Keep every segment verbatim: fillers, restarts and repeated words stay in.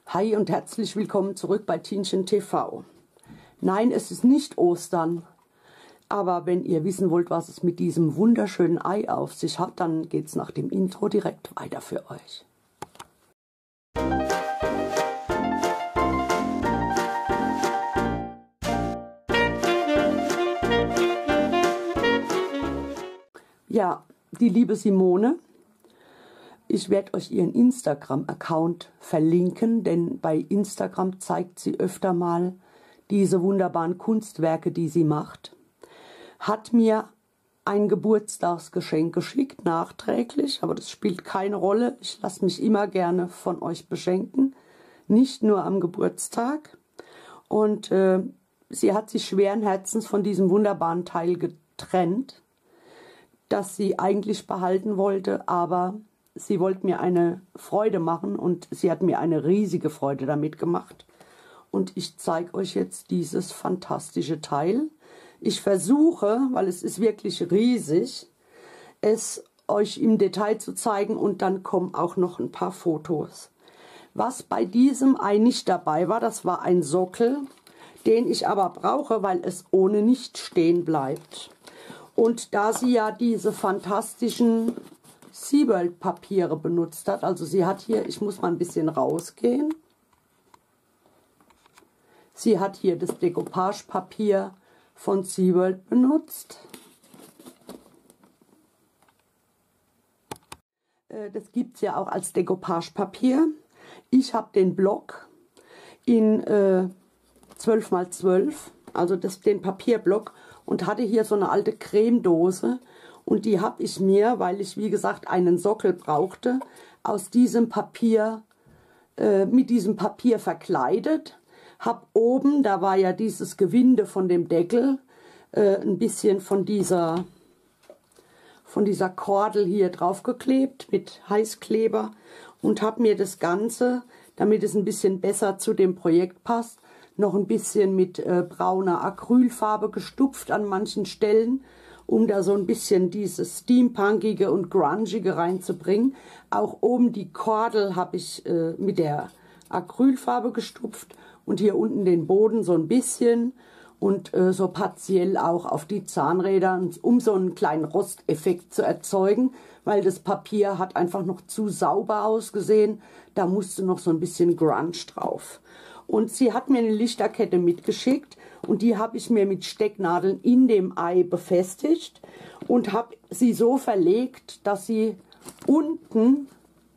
Hi und herzlich willkommen zurück bei Tinchen T V. Nein, es ist nicht Ostern, aber wenn ihr wissen wollt, was es mit diesem wunderschönen Ei auf sich hat, dann geht es nach dem Intro direkt weiter für euch. Ja, die liebe Simone. Ich werde euch ihren Instagram-Account verlinken, denn bei Instagram zeigt sie öfter mal diese wunderbaren Kunstwerke, die sie macht. Hat mir ein Geburtstagsgeschenk geschickt, nachträglich, aber das spielt keine Rolle. Ich lasse mich immer gerne von euch beschenken, nicht nur am Geburtstag. Und äh, sie hat sich schweren Herzens von diesem wunderbaren Teil getrennt, das sie eigentlich behalten wollte, aber sie wollte mir eine Freude machen und sie hat mir eine riesige Freude damit gemacht. Und ich zeige euch jetzt dieses fantastische Teil. Ich versuche, weil es ist wirklich riesig, es euch im Detail zu zeigen und dann kommen auch noch ein paar Fotos. Was bei diesem Ei nicht dabei war, das war ein Sockel, den ich aber brauche, weil es ohne nicht stehen bleibt. Und da sie ja diese fantastischen SeaWorld Papiere benutzt hat. Also sie hat hier, ich muss mal ein bisschen rausgehen. Sie hat hier das Decoupage Papier von SeaWorld benutzt. Das gibt es ja auch als Decoupage Papier. Ich habe den Block in äh, zwölf mal zwölf, also das, den Papierblock, und hatte hier so eine alte Cremedose. Und die habe ich mir, weil ich wie gesagt einen Sockel brauchte, aus diesem Papier, äh, mit diesem Papier verkleidet. Habe oben, da war ja dieses Gewinde von dem Deckel, äh, ein bisschen von dieser, von dieser Kordel hier drauf geklebt mit Heißkleber und habe mir das Ganze, damit es ein bisschen besser zu dem Projekt passt, noch ein bisschen mit äh, brauner Acrylfarbe gestupft an manchen Stellen, um da so ein bisschen dieses Steampunkige und Grungige reinzubringen. Auch oben die Kordel habe ich äh, mit der Acrylfarbe gestupft und hier unten den Boden so ein bisschen und äh, so partiell auch auf die Zahnräder, um so einen kleinen Rosteffekt zu erzeugen, weil das Papier hat einfach noch zu sauber ausgesehen. Da musste noch so ein bisschen Grunge drauf. Und sie hat mir eine Lichterkette mitgeschickt und die habe ich mir mit Stecknadeln in dem Ei befestigt und habe sie so verlegt, dass sie unten,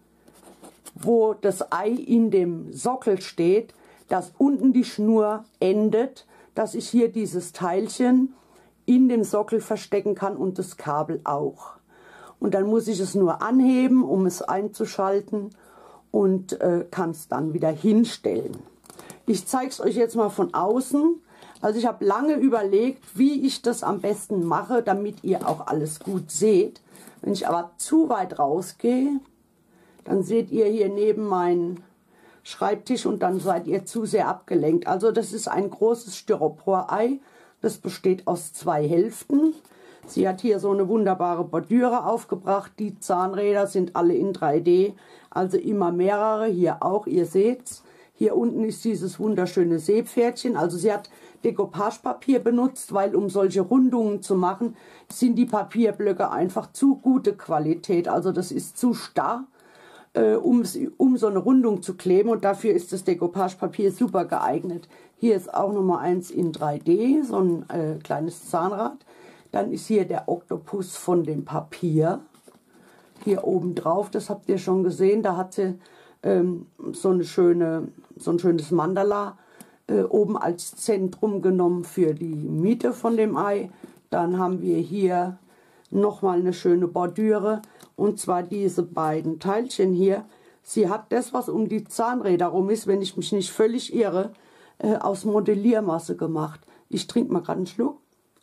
wo das Ei in dem Sockel steht, dass unten die Schnur endet, dass ich hier dieses Teilchen in dem Sockel verstecken kann und das Kabel auch. Und dann muss ich es nur anheben, um es einzuschalten und äh, kann es dann wieder hinstellen. Ich zeige es euch jetzt mal von außen. Also ich habe lange überlegt, wie ich das am besten mache, damit ihr auch alles gut seht. Wenn ich aber zu weit rausgehe, dann seht ihr hier neben meinen Schreibtisch und dann seid ihr zu sehr abgelenkt. Also das ist ein großes Styropor-Ei. Das besteht aus zwei Hälften. Sie hat hier so eine wunderbare Bordüre aufgebracht. Die Zahnräder sind alle in drei D, also immer mehrere. Hier auch, ihr seht's. Hier unten ist dieses wunderschöne Seepferdchen. Also sie hat Decoupage-Papier benutzt, weil um solche Rundungen zu machen, sind die Papierblöcke einfach zu gute Qualität. Also das ist zu starr, äh, um, um so eine Rundung zu kleben. Und dafür ist das Decoupage-Papier super geeignet. Hier ist auch Nummer eins in drei D, so ein äh, kleines Zahnrad. Dann ist hier der Oktopus von dem Papier. Hier oben drauf, das habt ihr schon gesehen, da hat sie ähm, so, eine schöne, so ein schönes Mandala äh, oben als Zentrum genommen für die Mitte von dem Ei. Dann haben wir hier nochmal eine schöne Bordüre und zwar diese beiden Teilchen hier. Sie hat das, was um die Zahnräder rum ist, wenn ich mich nicht völlig irre, äh, aus Modelliermasse gemacht. Ich trinke mal gerade einen Schluck.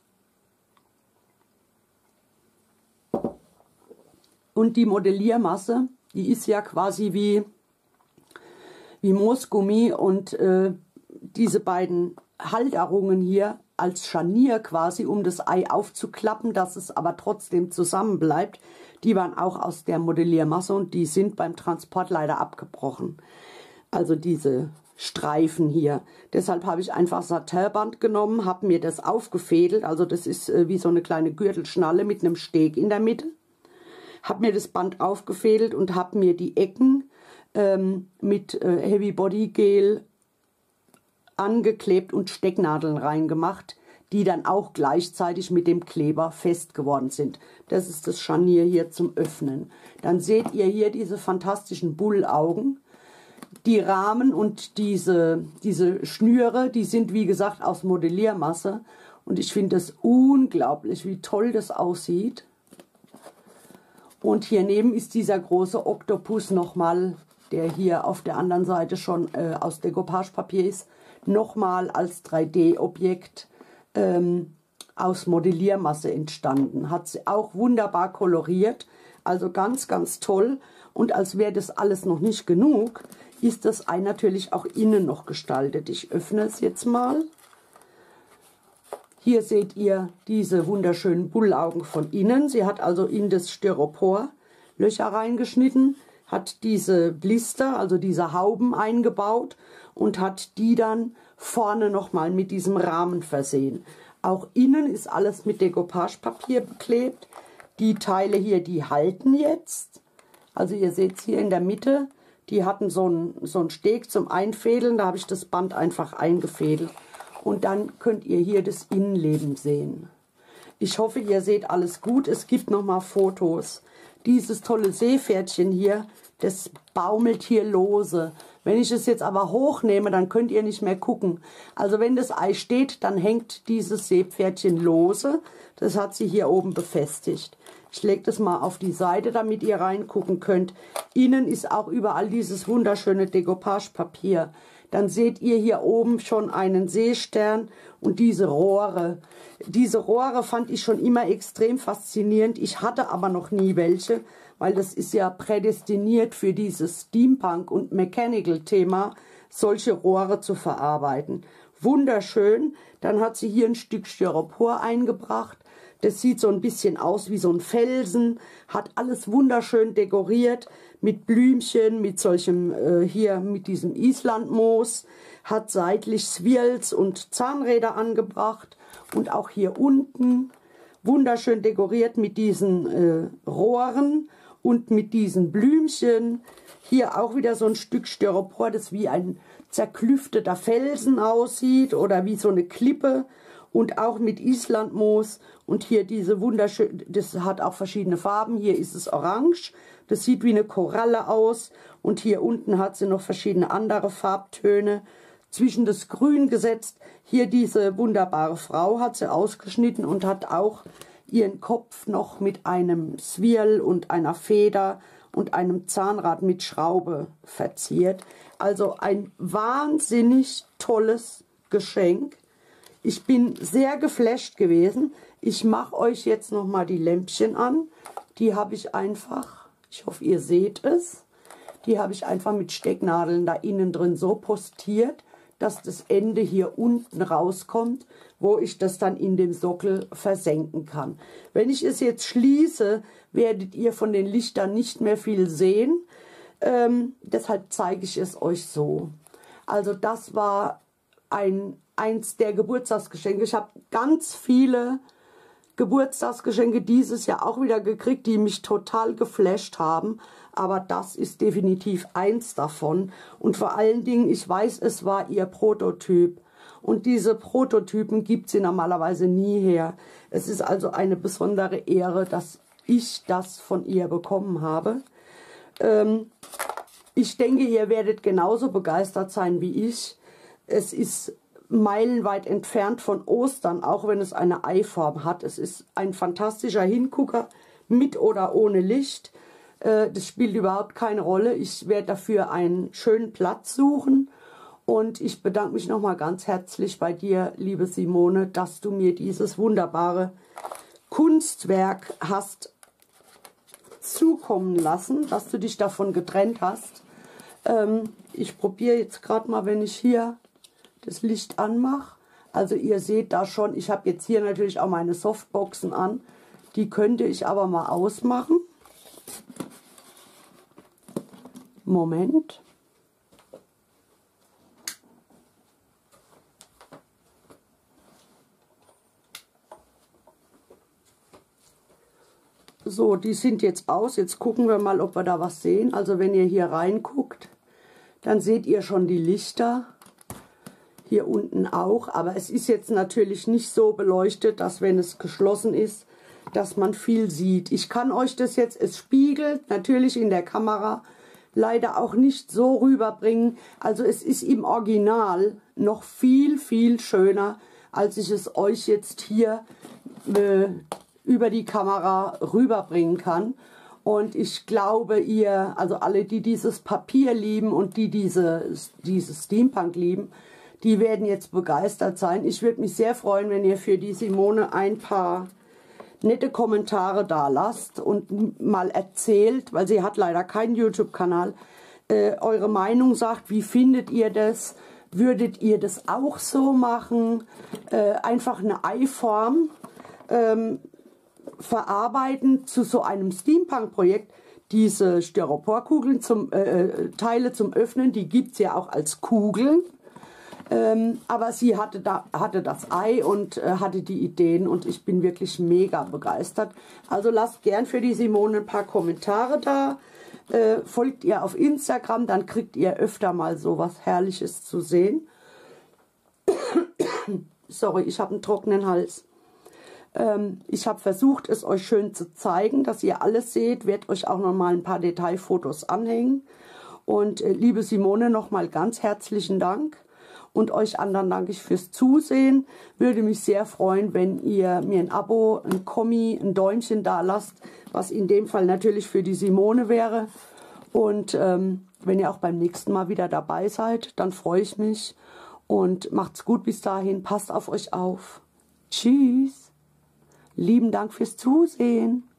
Und die Modelliermasse, die ist ja quasi wie, wie Moosgummi und äh, diese beiden Halterungen hier als Scharnier quasi, um das Ei aufzuklappen, dass es aber trotzdem zusammen bleibt, die waren auch aus der Modelliermasse und die sind beim Transport leider abgebrochen. also diese Streifen hier. Deshalb habe ich einfach Satinband genommen, habe mir das aufgefädelt, also das ist äh, wie so eine kleine Gürtelschnalle mit einem Steg in der Mitte. Habe mir das Band aufgefädelt und habe mir die Ecken ähm, mit äh, Heavy Body Gel angeklebt und Stecknadeln reingemacht, die dann auch gleichzeitig mit dem Kleber fest geworden sind. Das ist das Scharnier hier zum Öffnen. Dann seht ihr hier diese fantastischen Bullaugen. Die Rahmen und diese, diese Schnüre, die sind wie gesagt aus Modelliermasse. Und ich finde es unglaublich, wie toll das aussieht. Und hier neben ist dieser große Oktopus nochmal, der hier auf der anderen Seite schon äh, aus Decoupage-Papier ist, nochmal als drei D-Objekt ähm, aus Modelliermasse entstanden. Hat sie auch wunderbar koloriert, also ganz, ganz toll. Und als wäre das alles noch nicht genug, ist das Ei natürlich auch innen noch gestaltet. Ich öffne es jetzt mal. Hier seht ihr diese wunderschönen Bullaugen von innen. Sie hat also in das Styropor Löcher reingeschnitten, hat diese Blister, also diese Hauben eingebaut und hat die dann vorne nochmal mit diesem Rahmen versehen. Auch innen ist alles mit Decoupage-Papier beklebt. Die Teile hier, die halten jetzt. Also ihr seht es hier in der Mitte, die hatten so einen so einen Steg zum Einfädeln, da habe ich das Band einfach eingefädelt. Und dann könnt ihr hier das Innenleben sehen. Ich hoffe, ihr seht alles gut. Es gibt nochmal Fotos. Dieses tolle Seepferdchen hier, das baumelt hier lose. Wenn ich es jetzt aber hochnehme, dann könnt ihr nicht mehr gucken. Also wenn das Ei steht, dann hängt dieses Seepferdchen lose. Das hat sie hier oben befestigt. Ich lege das mal auf die Seite, damit ihr reingucken könnt. Innen ist auch überall dieses wunderschöne Decoupage-Papier. Dann seht ihr hier oben schon einen Seestern und diese Rohre. Diese Rohre fand ich schon immer extrem faszinierend. Ich hatte aber noch nie welche, weil das ist ja prädestiniert für dieses Steampunk- und Mechanical-Thema, solche Rohre zu verarbeiten. Wunderschön. Dann hat sie hier ein Stück Styropor eingebracht. Das sieht so ein bisschen aus wie so ein Felsen, hat alles wunderschön dekoriert mit Blümchen, mit solchem, äh, hier mit diesem Islandmoos, hat seitlich Swirls und Zahnräder angebracht und auch hier unten wunderschön dekoriert mit diesen äh, Rohren und mit diesen Blümchen. Hier auch wieder so ein Stück Styropor, das wie ein zerklüfteter Felsen aussieht oder wie so eine Klippe. Und auch mit Islandmoos und hier diese wunderschöne, das hat auch verschiedene Farben. Hier ist es orange, das sieht wie eine Koralle aus. Und hier unten hat sie noch verschiedene andere Farbtöne. Zwischen das Grün gesetzt. Hier diese wunderbare Frau hat sie ausgeschnitten und hat auch ihren Kopf noch mit einem Swirl und einer Feder und einem Zahnrad mit Schraube verziert. Also ein wahnsinnig tolles Geschenk. Ich bin sehr geflasht gewesen. Ich mache euch jetzt noch mal die Lämpchen an. Die habe ich einfach, ich hoffe ihr seht es, die habe ich einfach mit Stecknadeln da innen drin so postiert, dass das Ende hier unten rauskommt, wo ich das dann in dem Sockel versenken kann. Wenn ich es jetzt schließe, werdet ihr von den Lichtern nicht mehr viel sehen. Ähm, deshalb zeige ich es euch so. Also das war ein eins der Geburtstagsgeschenke. Ich habe ganz viele Geburtstagsgeschenke dieses Jahr auch wieder gekriegt, die mich total geflasht haben. Aber das ist definitiv eins davon. Und vor allen Dingen, ich weiß, es war ihr Prototyp. Und diese Prototypen gibt sie normalerweise nie her. Es ist also eine besondere Ehre, dass ich das von ihr bekommen habe. Ähm, ich denke, ihr werdet genauso begeistert sein wie ich. Es ist meilenweit entfernt von Ostern, auch wenn es eine Eiform hat. Es ist ein fantastischer Hingucker, mit oder ohne Licht. Äh, das spielt überhaupt keine Rolle. Ich werde dafür einen schönen Platz suchen. Und ich bedanke mich nochmal ganz herzlich bei dir, liebe Simone, dass du mir dieses wunderbare Kunstwerk hast zukommen lassen, dass du dich davon getrennt hast. Ähm, ich probiere jetzt gerade mal, wenn ich hier das Licht anmache. Also ihr seht da schon, ich habe jetzt hier natürlich auch meine Softboxen an. Die könnte ich aber mal ausmachen. Moment. So, die sind jetzt aus. Jetzt gucken wir mal, ob wir da was sehen. Also wenn ihr hier reinguckt, dann seht ihr schon die Lichter. Hier unten auch. Aber es ist jetzt natürlich nicht so beleuchtet, dass wenn es geschlossen ist, dass man viel sieht. Ich kann euch das jetzt, es spiegelt natürlich in der Kamera, leider auch nicht so rüberbringen. Also es ist im Original noch viel, viel schöner, als ich es euch jetzt hier äh, über die Kamera rüberbringen kann. Und ich glaube, ihr, also alle, die dieses Papier lieben und die diese, dieses Steampunk lieben, die werden jetzt begeistert sein. Ich würde mich sehr freuen, wenn ihr für die Simone ein paar nette Kommentare da lasst und mal erzählt, weil sie hat leider keinen YouTube-Kanal, äh, eure Meinung sagt, wie findet ihr das? Würdet ihr das auch so machen? Äh, einfach eine Eiform ähm, verarbeiten zu so einem Steampunk-Projekt. Diese Styroporkugeln, zum, äh, Teile zum Öffnen, die gibt es ja auch als Kugeln. Ähm, aber sie hatte, da, hatte das Ei und äh, hatte die Ideen und ich bin wirklich mega begeistert. Also lasst gern für die Simone ein paar Kommentare da. Äh, folgt ihr auf Instagram, dann kriegt ihr öfter mal so was Herrliches zu sehen. Sorry, ich habe einen trockenen Hals. Ähm, ich habe versucht, es euch schön zu zeigen, dass ihr alles seht. Werde euch auch noch mal ein paar Detailfotos anhängen. Und äh, liebe Simone, noch mal ganz herzlichen Dank. Und euch anderen danke ich fürs Zusehen. Würde mich sehr freuen, wenn ihr mir ein Abo, ein Kommi, ein Däumchen da lasst, was in dem Fall natürlich für die Simone wäre. Und ähm, wenn ihr auch beim nächsten Mal wieder dabei seid, dann freue ich mich. Und macht's gut bis dahin. Passt auf euch auf. Tschüss. Lieben Dank fürs Zusehen.